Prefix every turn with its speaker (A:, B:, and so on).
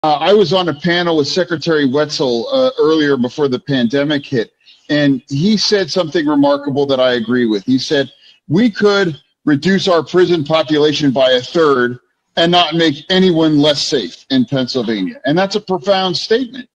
A: I was on a panel with Secretary Wetzel earlier before the pandemic hit, and he said something remarkable that I agree with. He said, we could reduce our prison population by a third and not make anyone less safe in Pennsylvania. And that's a profound statement.